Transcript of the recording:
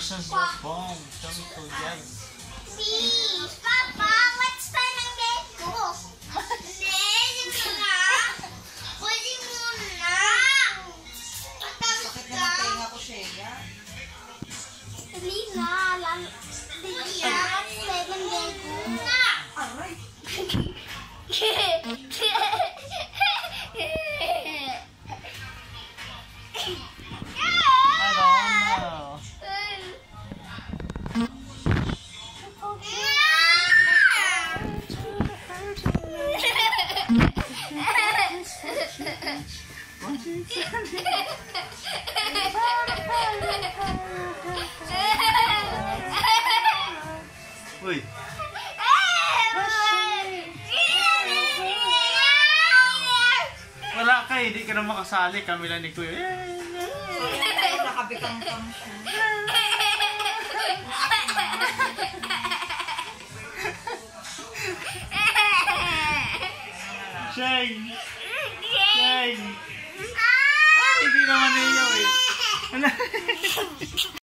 versions of bomb. Show me to guys. Please, Papa, what's fun ng Lego? Hindi na. Pwede muna. Sakit na ng tenga ko, Shea. Dali na. Dali na. What's fun ng Lego? Aray! I don't know. Uy. Wala ka, hindi ka na makasali. Kami lang ni Kuya. Nakabikang-kang siya. Shane! Shane! Ay, hindi naman niya eh.